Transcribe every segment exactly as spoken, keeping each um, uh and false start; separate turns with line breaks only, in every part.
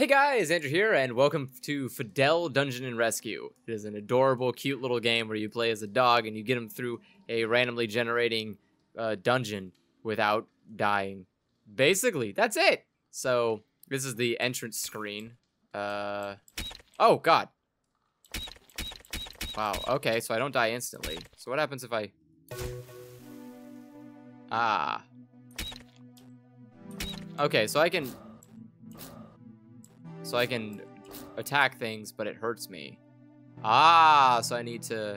Hey guys, Andrew here, and welcome to Fidel Dungeon and Rescue. It is an adorable, cute little game where you play as a dog and you get him through a randomly generating uh, dungeon without dying. Basically, that's it. So, this is the entrance screen. Uh, oh, God. Wow, okay, so I don't die instantly. So what happens if I... Ah. Okay, so I can... So I can attack things, but it hurts me. Ah, so I need to...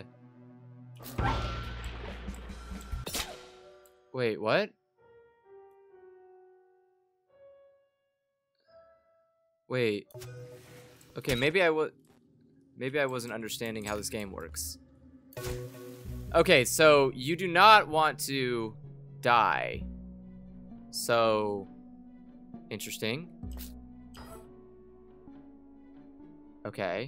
Wait, what? Wait. Okay, maybe I was... Maybe I wasn't understanding how this game works. Okay, so you do not want to die. So... Interesting. Okay.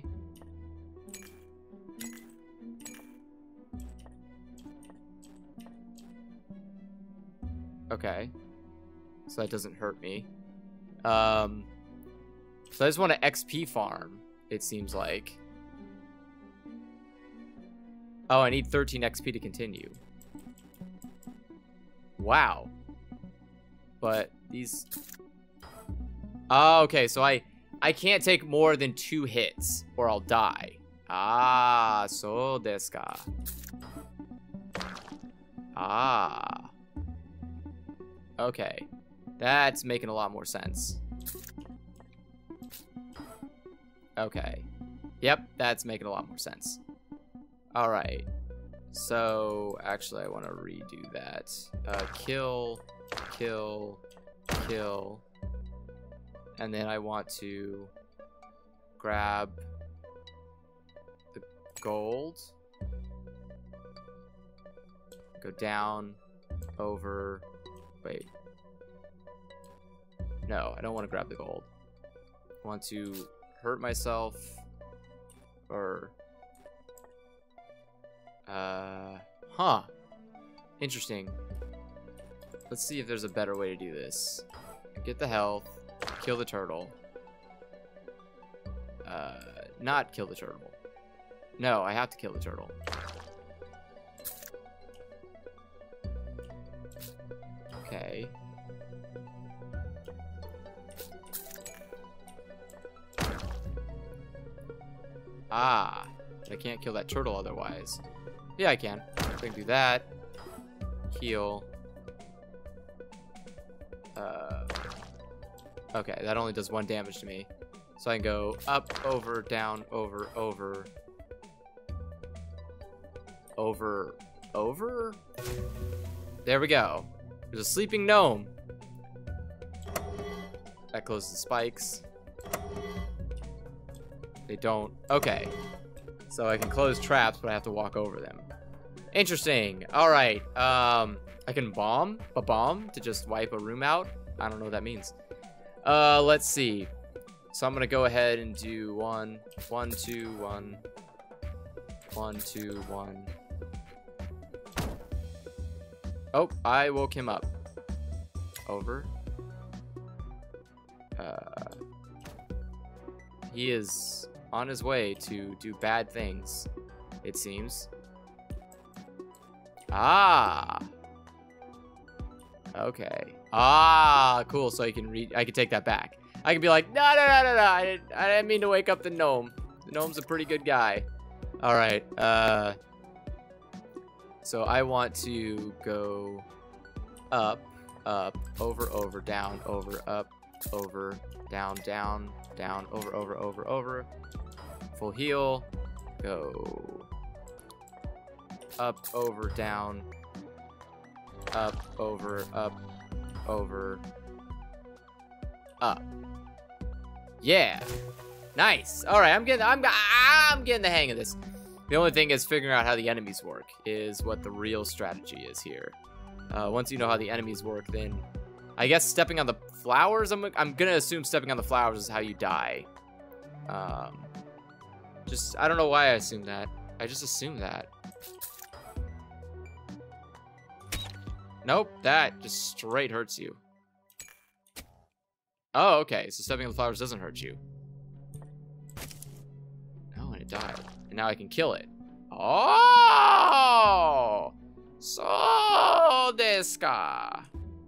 Okay. So that doesn't hurt me. Um, so I just want to X P farm, it seems like. Oh, I need thirteen X P to continue. Wow. But these... Oh, okay, so I... I can't take more than two hits, or I'll die. Ah, so desu ka. Ah. Okay. That's making a lot more sense. Okay. Yep, that's making a lot more sense. Alright. So, actually, I want to redo that. Uh, kill, kill, kill. And then I want to grab the gold. Go down, over, wait. No, I don't want to grab the gold. I want to hurt myself, or, uh, huh. Interesting. Let's see if there's a better way to do this. Get the health. Kill the turtle. Uh, not kill the turtle. No, I have to kill the turtle. Okay. Ah, I can't kill that turtle otherwise. Yeah, I can. I can do that. Heal. Uh... Okay, that only does one damage to me. So I can go up, over, down, over, over. Over, over? There we go. There's a sleeping gnome. That closes the spikes. They don't. Okay. So I can close traps, but I have to walk over them. Interesting. Alright. Um, I can bomb a bomb to just wipe a room out. I don't know what that means. Uh, let's see. So I'm gonna go ahead and do one, one, two, one, one, two, one. Oh, I woke him up. Over. Uh, he is on his way to do bad things, it seems. Ah. Okay. Ah, cool. So I can read. I can take that back. I can be like, no, no, no, no, no. I didn't, I didn't mean to wake up the gnome. The gnome's a pretty good guy. All right. Uh. So I want to go up, up, over, over, down, over, up, over, down, down, down, over, over, over, over. Full heal. Go up, over, down. Up, over, up, over, up. Yeah, nice. All right, I'm getting, I'm, I'm getting the hang of this. The only thing is figuring out how the enemies work is what the real strategy is here. Uh, once you know how the enemies work, then I guess stepping on the flowers. I'm, I'm gonna assume stepping on the flowers is how you die. Um, just I don't know why I assume that. I just assume that. Nope, that just straight hurts you. Oh, okay. So stepping on the flowers doesn't hurt you. Oh, and it died. And now I can kill it. Oh! So desu ka.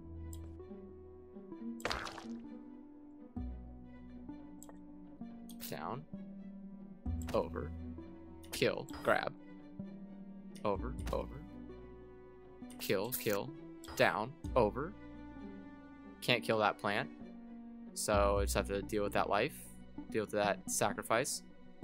Down. Over. Kill. Grab. Over. Over. Kill. Kill. Down. Over. Can't kill that plant. So I just have to deal with that life. Deal with that sacrifice.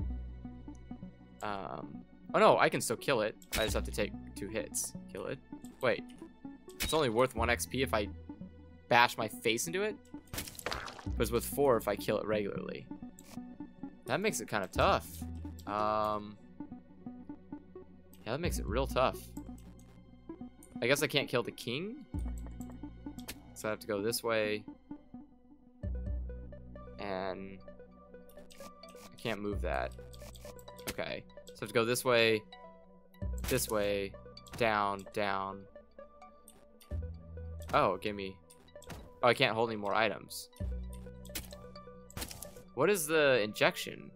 Um, oh no, I can still kill it. I just have to take two hits. Kill it. Wait. It's only worth one X P if I bash my face into it? But it's with four if I kill it regularly. That makes it kind of tough. Um, yeah, that makes it real tough. I guess I can't kill the king. So I have to go this way. And I can't move that. Okay. So I have to go this way, this way, down, down. Oh, give me... Oh, I can't hold any more items. What is the injection?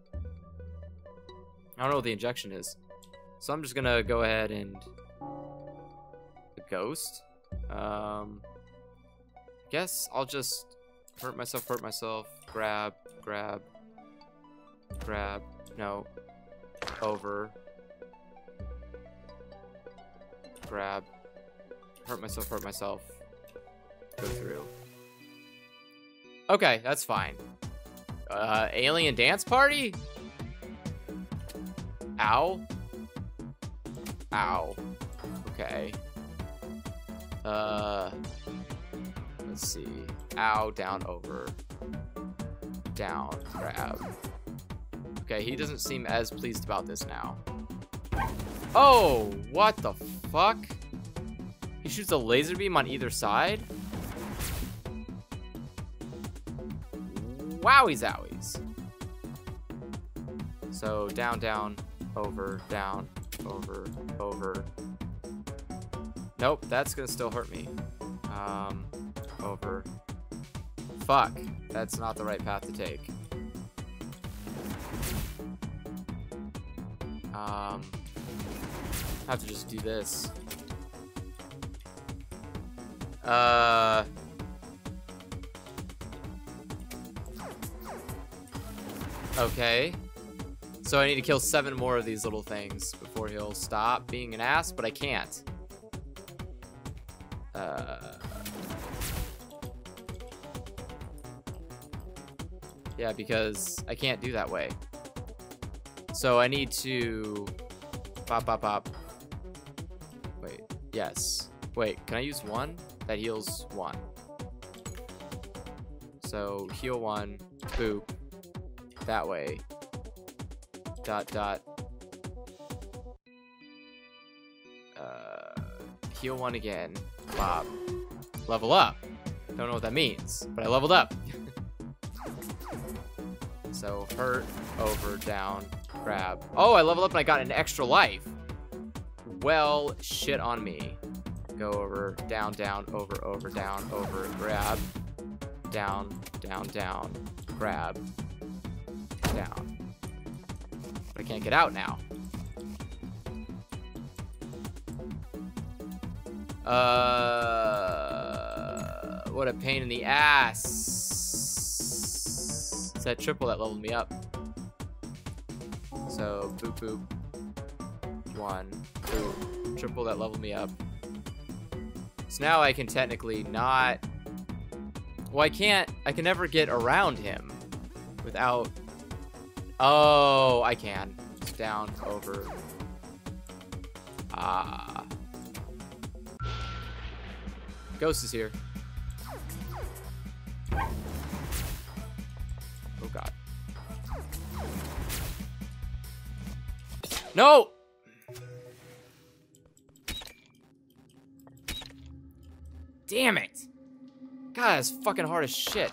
I don't know what the injection is. So I'm just gonna go ahead and... The ghost? Um... I guess I'll just hurt myself, hurt myself. Grab, grab, grab. No. Over. Grab. Hurt myself, hurt myself. Go through. Okay, that's fine. Uh, alien dance party? Ow. Ow. Okay. Uh, let's see. Ow, down, over. Down, grab. Okay, he doesn't seem as pleased about this now. Oh, what the fuck? He shoots a laser beam on either side? Wowie zowies. So down, down, over, down, over, over. Nope, that's gonna still hurt me. Um, over. Fuck, that's not the right path to take. Um, I have to just do this. Uh... Okay. So I need to kill seven more of these little things before he'll stop being an ass, but I can't. Uh... Yeah, because I can't do that way. So I need to... Pop, pop, pop. Wait, yes. Wait, can I use one? That heals one. So, heal one. Boop. That way. Dot, dot. Uh, heal one again. Bob. Level up. Don't know what that means, but I leveled up. So, hurt, over, down, grab. Oh, I leveled up and I got an extra life. Well, shit on me. Go over, down, down, over, over, down, over, grab. Down, down, down, grab. Down. But I can't get out now. Uh, what a pain in the ass. It's that triple that leveled me up. So, boop, boop. One, boop. Triple that leveled me up. So now I can technically not... Well, I can't... I can never get around him without... Oh, I can. It's down, over. Ah. Ghost is here. Oh, God. No! Damn it! God, that's fucking hard as shit.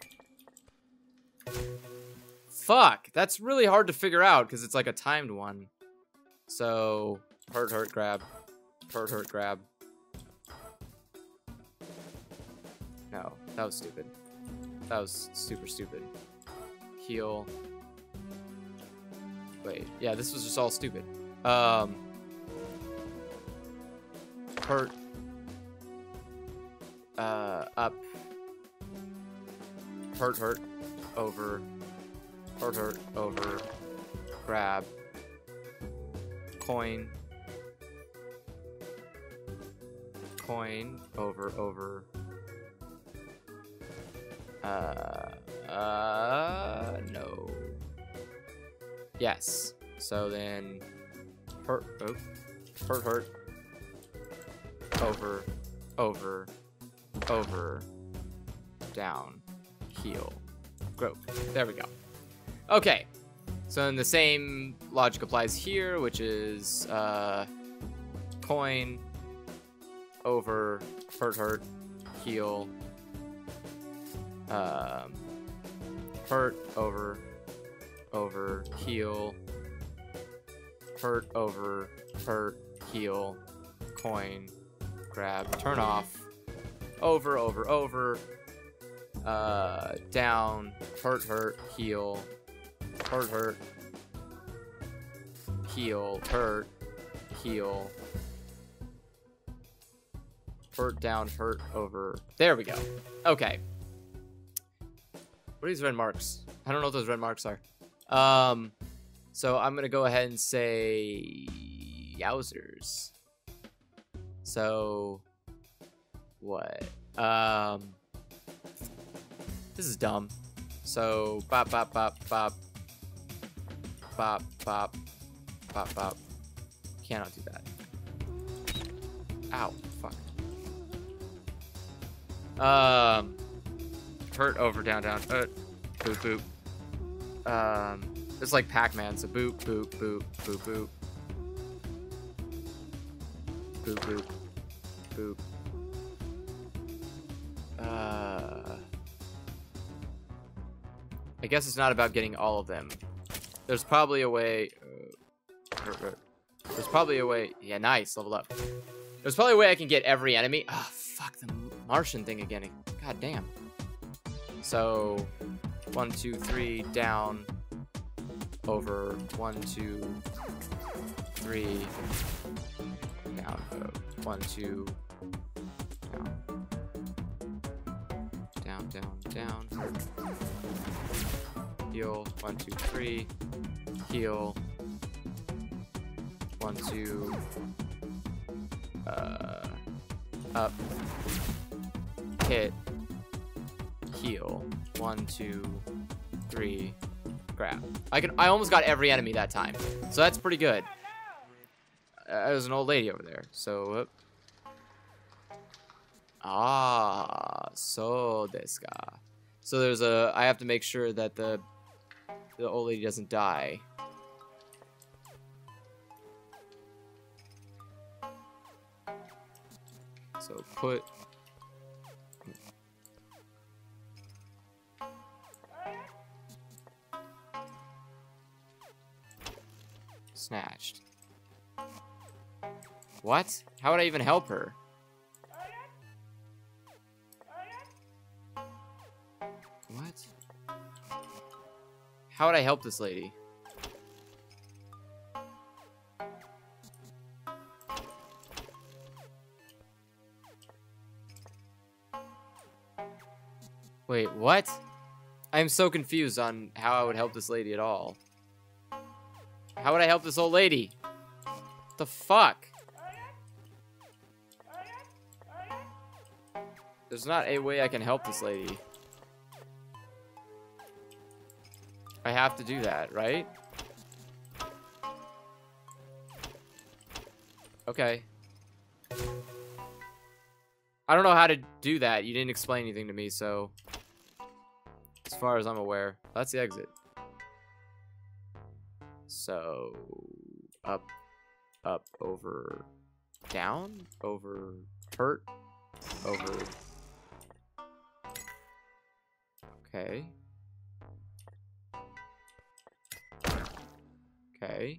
Fuck, that's really hard to figure out because it's like a timed one. So, hurt, hurt, grab. Hurt, hurt, grab. No, that was stupid. That was super stupid. Heal. Wait, yeah, this was just all stupid. Um, hurt. Uh, up. Hurt, hurt. Over. Hurt, hurt. Over. Grab. Coin. Coin. Over, over. Uh, uh, no. Yes. So then, hurt, oh, hurt, hurt, over, over, over, down, heal, grow. There we go. Okay. So then the same logic applies here, which is uh, coin, over, hurt, hurt, heal, um, hurt, over, over, heal, hurt, over, hurt, heal, coin, grab, turn off, over, over, over, uh, down, hurt, hurt, heal, hurt, hurt, heal, hurt, heal, hurt, down, hurt, over. There we go. Okay. What are these red marks? I don't know what those red marks are. Um, so I'm gonna go ahead and say yowzers. So what? Um, this is dumb. So bop bop bop bop bop bop bop bop. Cannot do that. Ow! Fuck. Um, hurt, over, down, down. Uh, boop boop. Um, it's like Pac-Man, so boop, boop, boop, boop, boop. Boop, boop, boop. Uh, I guess it's not about getting all of them. There's probably a way... Uh, there's probably a way... Yeah, nice, level up. There's probably a way I can get every enemy. Oh, fuck, the Martian thing again. God damn. So... One, two, three, down, over, one, two, three, down, uh, one, two, down, down, down, down, heal, one, two, three, heal, one, two, uh, up, hit, heal, one, two, three, grab. I can. I almost got every enemy that time, so that's pretty good. Uh, there's an old lady over there, so. Uh, ah, so this guy. So there's a. I have to make sure that the the old lady doesn't die. So put. Snatched. What? How would I even help her? What? How would I help this lady? Wait, what? I'm so confused on how I would help this lady at all. How would I help this old lady? What the fuck? There's not a way I can help this lady. I have to do that, right? Okay. I don't know how to do that. You didn't explain anything to me, so... As far as I'm aware. That's the exit. So, up, up, over, down, over, hurt, over. Okay. Okay.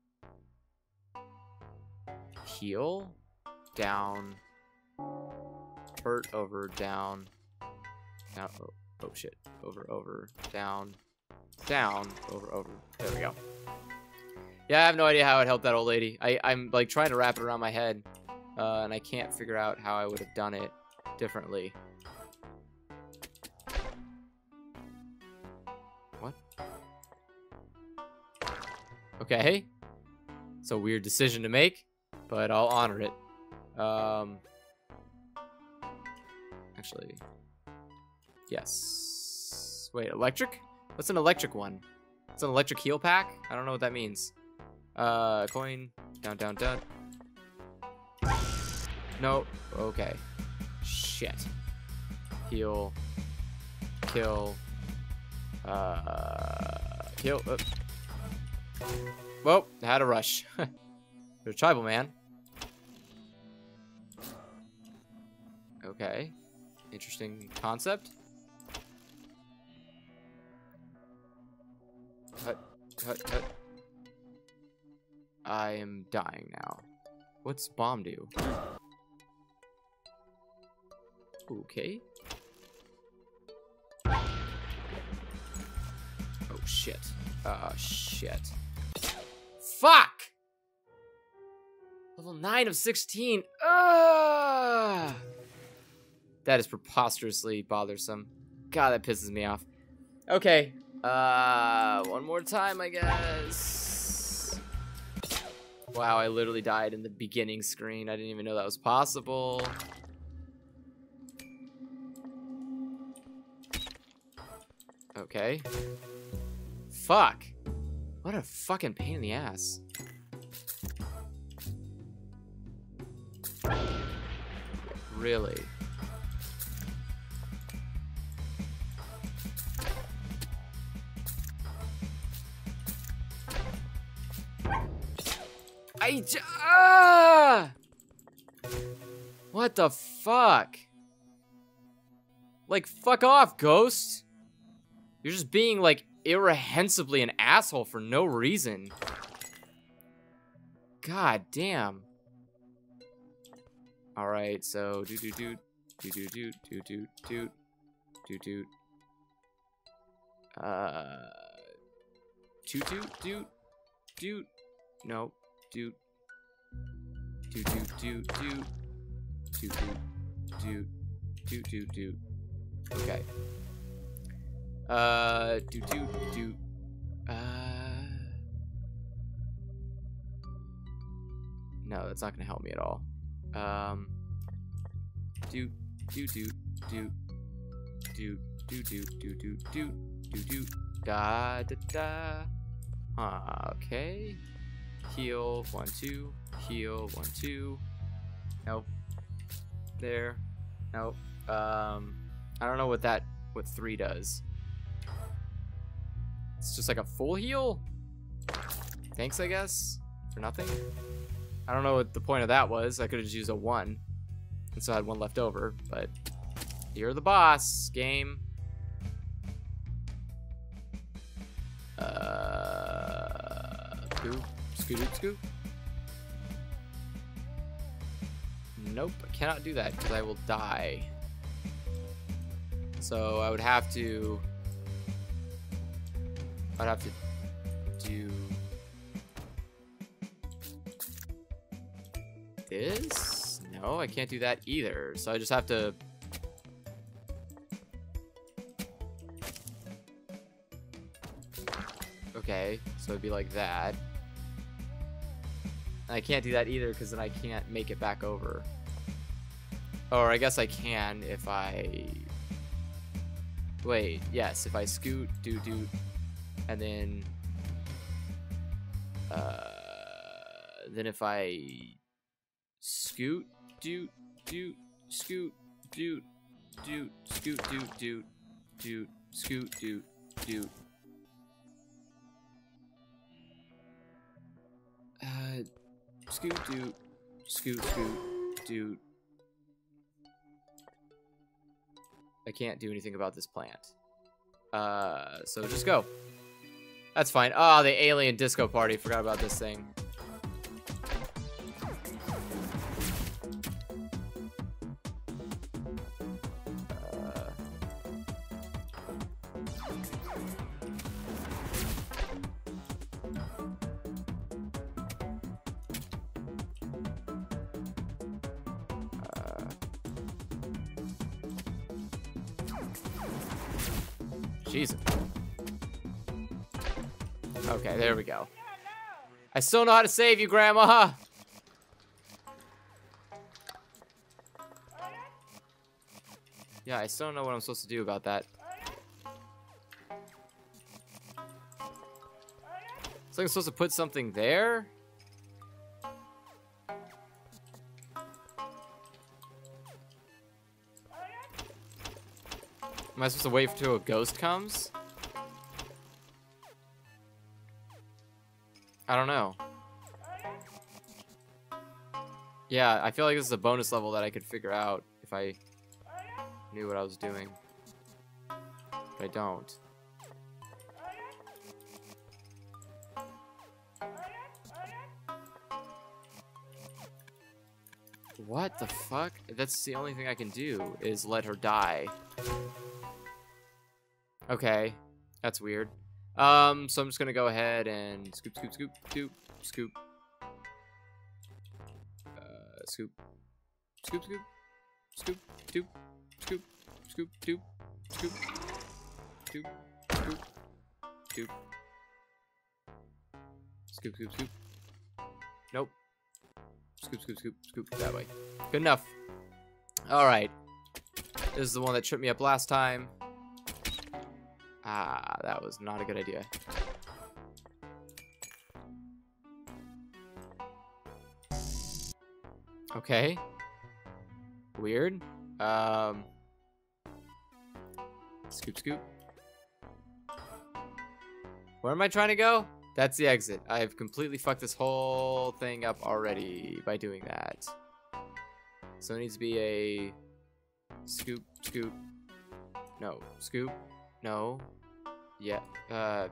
Heal, down, hurt, over, down, down, Oh shit. Over, over, down, down, over, over. There we go. Yeah, I have no idea how it helped that old lady. I, I'm like trying to wrap it around my head, uh, and I can't figure out how I would have done it differently. What? Okay. It's a weird decision to make, but I'll honor it. Um, actually, yes. Wait, electric? What's an electric one? It's an electric heal pack? I don't know what that means. Uh, coin. Down, down, down. No. Okay. Shit. Heal. Kill. Uh, kill. Uh. Whoa, I had a rush. There's a tribal man. Okay. Interesting concept. Hut, hut, hut. I am dying now. What's bomb do? Okay. Oh shit. Oh shit. Fuck! Level nine of sixteen. Ugh! That is preposterously bothersome. God, that pisses me off. Okay. Uh, one more time, I guess. Wow, I literally died in the beginning screen. I didn't even know that was possible. Okay. Fuck. What a fucking pain in the ass. Really? I j- ah! What the fuck? Like, fuck off, Ghost. You're just being, like, irrehensibly an asshole for no reason. God damn. Alright, so do do do do do do do do do do do uh do do do do no do do do do do do do do do do okay. Uh, do do do. Uh, no, that's not gonna help me at all. Um, do do do do do do do do do do do do da da da. Uh, okay. Heal one two. Heal one two. Nope. There. Nope. Um, I don't know what that what three does. It's just like a full heal? Thanks, I guess, for nothing. I don't know what the point of that was. I could have just used a one. And so I had one left over, but you're the boss, game. Uh, scoop, scoot, scoop. Nope, I cannot do that because I will die. So I would have to... I'd have to do this? No, I can't do that either. So I just have to... Okay, so it'd be like that. And I can't do that either because then I can't make it back over. Or I guess I can if I... Wait, yes, if I scoot, do, do... And then, uh, then if I scoot, do, do, scoot, do, do, scoot, do, do, do, scoot, do, do. Uh, scoot, do, scoot, scoot, do. I can't do anything about this plant. Uh, so just go. That's fine. Oh, the alien disco party. Forgot about this thing. Uh, Jesus. Okay, there we go. I still know how to save you, Grandma. Yeah, I still don't know what I'm supposed to do about that. So I'm supposed to put something there? Am I supposed to wait until a ghost comes? I don't know. Yeah, I feel like this is a bonus level that I could figure out if I knew what I was doing. But I don't. What the fuck? That's the only thing I can do, is let her die. Okay, that's weird. Um, so I'm just gonna go ahead and scoop, scoop, scoop, scoop, scoop. Uh, scoop, scoop, scoop, scoop, scoop, scoop, scoop, scoop, scoop, scoop, scoop, scoop, scoop, scoop, scoop. Nope. Scoop, scoop, scoop, scoop, that way. Good enough. Alright. This is the one that tripped me up last time. Ah, that was not a good idea. Okay. Weird. Um. Scoop, scoop. Where am I trying to go? That's the exit. I've completely fucked this whole thing up already by doing that. So it needs to be a scoop, scoop. No, scoop. No. Yeah. Uh.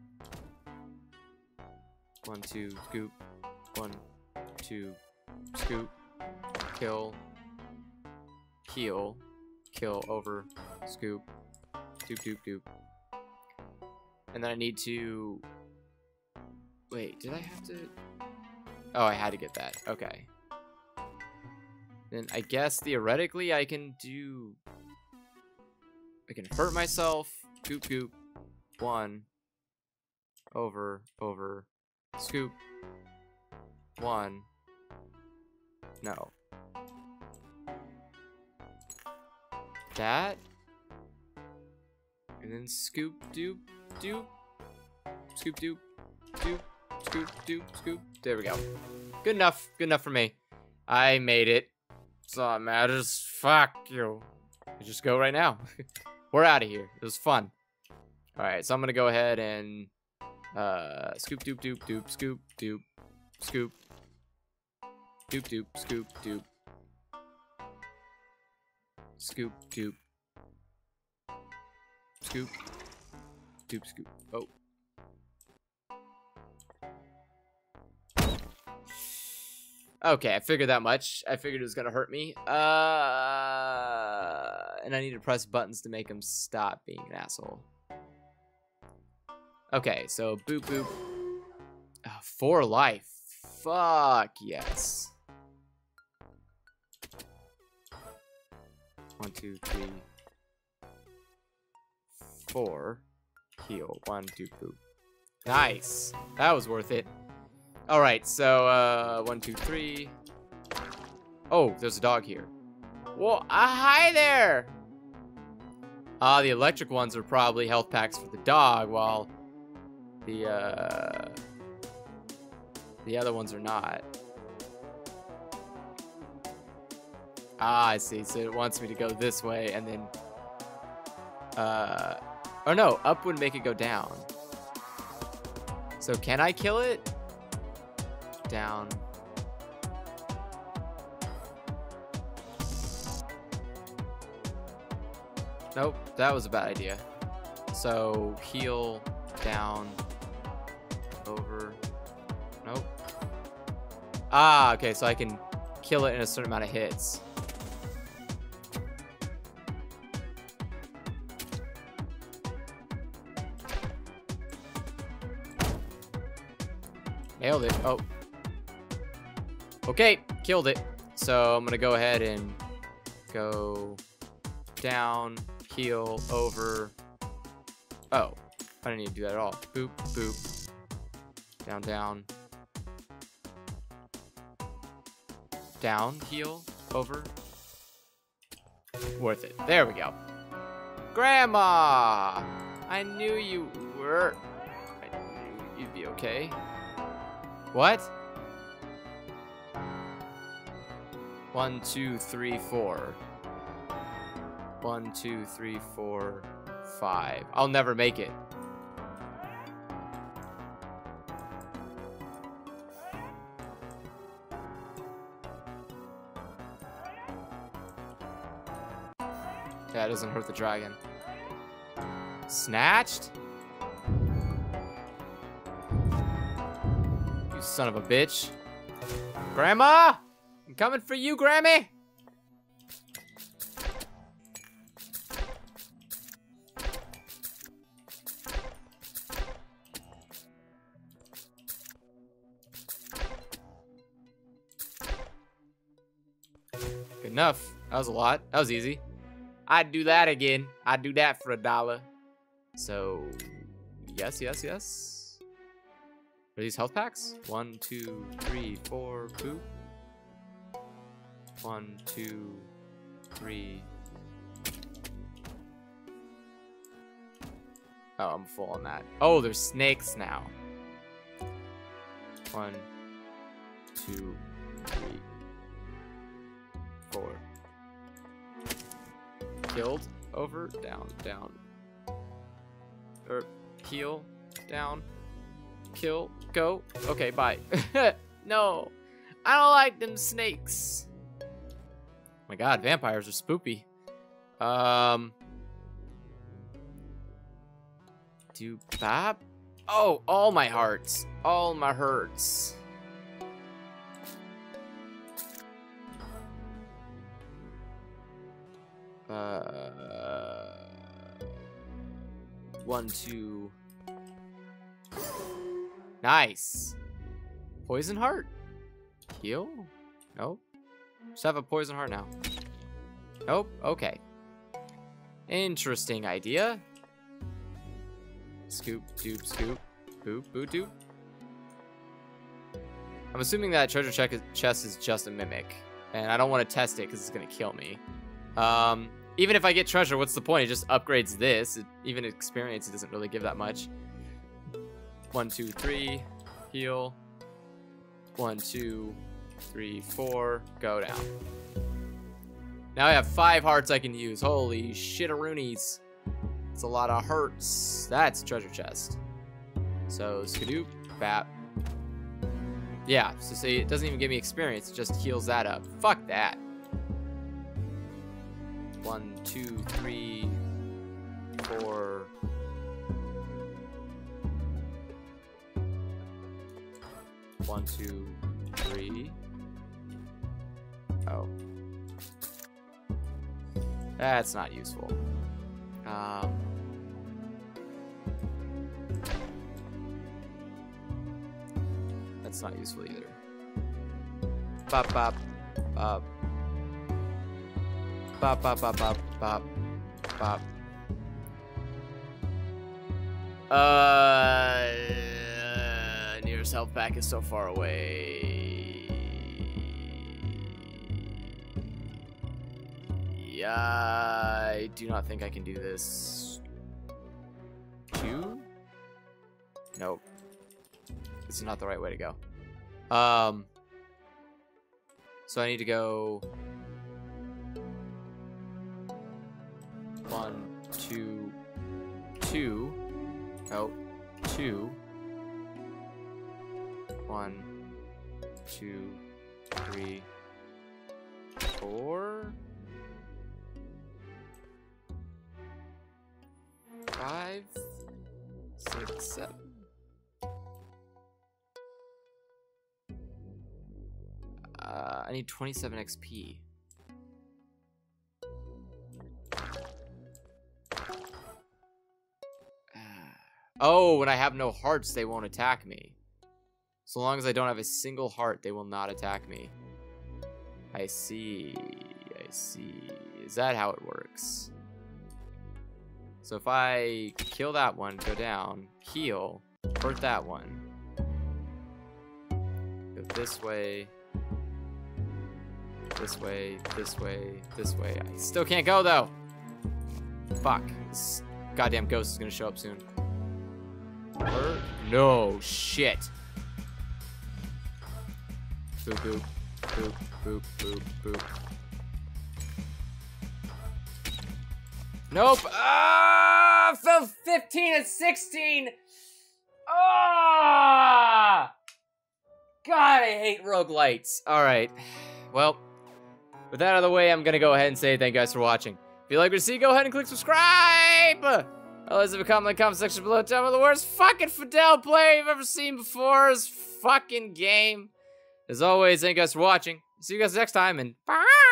One, two, scoop. One, two, scoop. Kill. Heal. Kill over. Scoop. Doop, doop, doop. And then I need to... Wait, did I have to... Oh, I had to get that. Okay. Then I guess theoretically I can do... I can hurt myself. Goop, goop. One. Over, over. Scoop. One. No. That. And then scoop, doop, doop. Scoop, doop, doop. Scoop, doop, scoop. There we go. Good enough. Good enough for me. I made it. That's all that matters. Fuck you. I just go right now. We're out of here. It was fun. Alright, so I'm gonna go ahead and uh scoop doop doop doop scoop doop scoop doop doop scoop doop scoop doop scoop doop scoop. Oh. Okay, I figured that much. I figured it was gonna hurt me. Uh, and I need to press buttons to make him stop being an asshole. Okay, so boop boop. Oh, for life. Fuck yes. One, two, three, four. Heal. One, two, boop. Nice. That was worth it. Alright, so, uh, one, two, three. Oh, there's a dog here. Well, uh, hi there! Ah, uh, the electric ones are probably health packs for the dog, while the, uh, the other ones are not. Ah, I see. So it wants me to go this way, and then, uh, oh no, up would make it go down. So can I kill it? Down. Nope, that was a bad idea. So heal, down, over. Nope. Ah, okay, so I can kill it in a certain amount of hits. Nailed it. Oh. Okay, killed it. So I'm gonna go ahead and go down, heal, over, Oh, I didn't need to do that at all. Boop, boop. Down, down. Down, heal, over. Worth it. There we go. Grandma! I knew you were... I knew you'd be okay. What? One, two, three, four. One, two, three, four, five. I'll never make it. Yeah, it doesn't hurt the dragon. Snatched? You son of a bitch. Grandma! I'm coming for you, Grammy! Good enough. That was a lot. That was easy. I'd do that again. I'd do that for a dollar. So, yes, yes, yes. Are these health packs? One, two, three, four, boop. One, two, three. Oh, I'm full on that. Oh, there's snakes now. One, two, three, four. Killed, over, down, down. Or heal, down, kill, go. Okay, bye. No, I don't like them snakes. Oh my god, vampires are spoopy. Um, do bop. Oh, all my hearts, all my hurts. Uh, one, two. Nice. Poison heart. Heal? Nope. Just have a poison heart now. Nope. Okay. Interesting idea. Scoop, doop, scoop, boop, boop, doop. I'm assuming that treasure check is, chest is just a mimic, and I don't want to test it because it's gonna kill me. Um, even if I get treasure, what's the point? It just upgrades this. It, even experience, it doesn't really give that much. One, two, three, heal. One, two, three, four, go down. Now I have five hearts I can use. Holy shitaroonies. It's a lot of hurts. That's treasure chest. So, skadoop, bap. Yeah, so see, it doesn't even give me experience. It just heals that up. Fuck that. One, two, three, four. One, two, three. Oh. That's not useful. Um. That's not useful either. Bop, bop, bop. Bop, bop, bop, bop, bop, bop. Uh, nearest health pack is so far away. Yeah, I do not think I can do this. Two? Nope. This is not the right way to go. Um. So I need to go. One, two, two. Oh, two. One, two, three, four. Five, six, seven. Uh, I need twenty-seven X P. Oh, when I have no hearts, they won't attack me. So long as I don't have a single heart, they will not attack me. I see. I see. Is that how it works? So if I kill that one, go down, heal, hurt that one. Go this way. This way, this way, this way. I still can't go though. Fuck. This goddamn ghost is gonna show up soon. Hurt? No shit. Boop, boop, boop, boop, boop, boop. Nope. Ah, fell fifteen and sixteen. Ah! God, I hate roguelites. All right. Well, with that out of the way, I'm gonna go ahead and say thank you guys for watching. If you like what you see, go ahead and click subscribe. Otherwise, leave a comment in the comment section below. Tell me the worst fucking Fidel player you've ever seen before. This fucking game. As always, thank you guys for watching. See you guys next time, and bye.